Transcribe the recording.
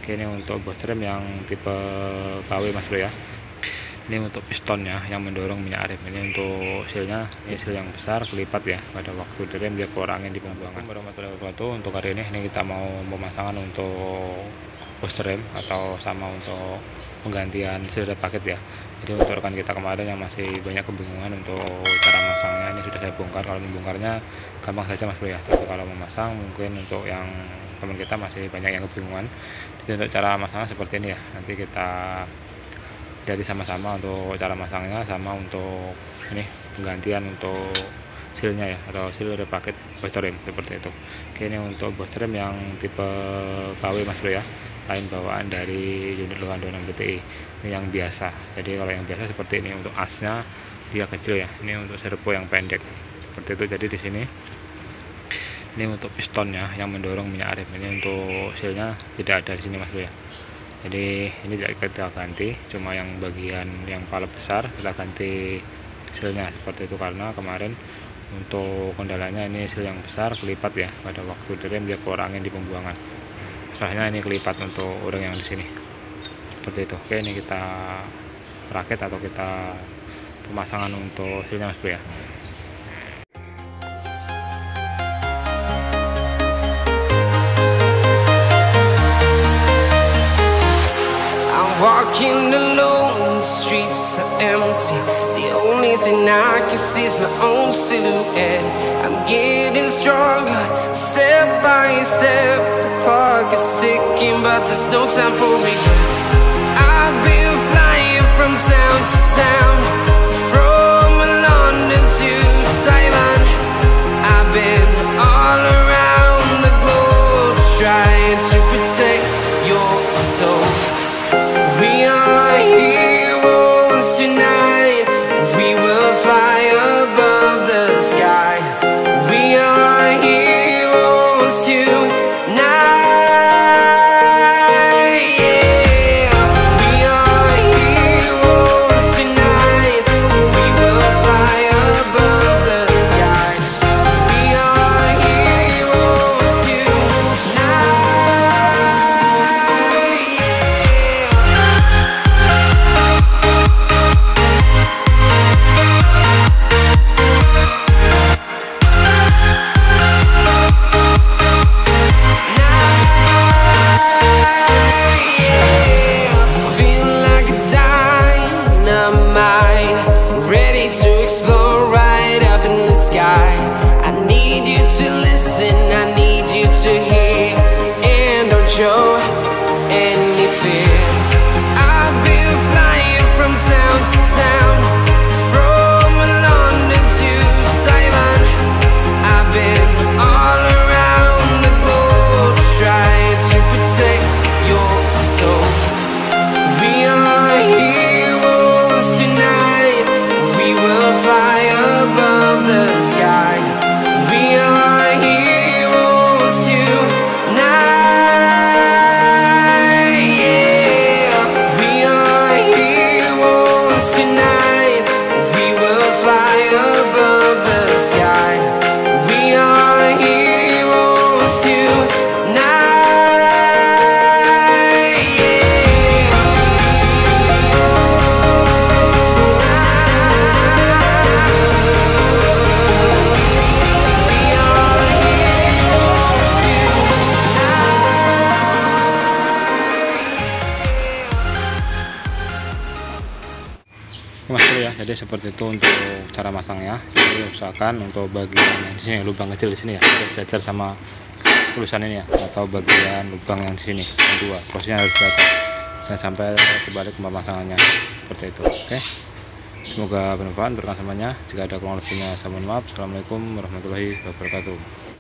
Oke, ini untuk bos rem yang tipe KW Mas Bro ya. Ini untuk pistonnya yang mendorong minyak rem. Ini untuk silnya, ini sil yang besar kelipat ya. Pada waktu direm dia keluar angin di pembuangan. Warahmatullahi wabarakatuh. Untuk hari ini kita mau pemasangan untuk bos rem atau sama untuk penggantian sil paket ya. Jadi untuk rekan kita kemarin yang masih banyak kebingungan untuk cara masangnya, ini sudah saya bongkar. Kalau membongkarnya gampang saja Mas Bro ya, tapi kalau memasang mungkin untuk yang teman kita masih banyak yang kebingungan. Jadi untuk cara masangnya seperti ini ya, nanti kita jadi sama-sama untuk cara masangnya, sama untuk ini penggantian untuk silnya ya, atau sil paket bos rem seperti itu. Oke, ini untuk bos rem yang tipe KW Mas Bro ya, lain bawaan dari unit Luhando 6 BTI. Ini yang biasa. Jadi kalau yang biasa seperti ini, untuk asnya dia kecil ya. Ini untuk servo yang pendek seperti itu. Jadi di sini ini untuk pistonnya yang mendorong minyak rem. Ini untuk silnya tidak ada di sini Mas Bro ya. Jadi ini tidak kita ganti, cuma yang bagian yang paling besar kita ganti silnya seperti itu, karena kemarin untuk kendalanya ini sil yang besar kelipat ya. Pada waktu direm dia keluar angin di pembuangan. Soalnya ini kelipat untuk orang yang di sini seperti itu. Oke, ini kita rakit atau kita pemasangan untuk silnya Mas Bro ya. Walking alone, the streets are empty. The only thing I can see is my own silhouette. I'm getting stronger, step by step. The clock is ticking, but there's no time for regrets. I've been flying from town to town, from London to Taiwan. I've been all around the globe, trying to protect your soul. We are heroes tonight. We will fly above the sky. We are heroes tonight. Yeah. We are heroes tonight. We will fly above the sky. We are heroes tonight. I need you to hear, and don't show any fear. I've been flying from town to town, from London to Taiwan. I've been all around the globe, trying to protect your soul. We are heroes tonight. We will fly above the sky. We are heroes tonight. Yeah. We are heroes tonight. We will fly above the sky. We are heroes tonight. Mas Bro ya, jadi seperti itu untuk cara masangnya. Jadi usahakan untuk bagian yang di sini, lubang kecil di sini ya, harus sejajar sama tulisan ini ya, atau bagian lubang yang di sini yang dua, posisinya harus sejajar, jangan sampai terbalik pemasangannya seperti itu. Oke, semoga bermanfaat untuk rekan semuanya. Jika ada kurang lebihnya saya mohon maaf. Assalamualaikum warahmatullahi wabarakatuh.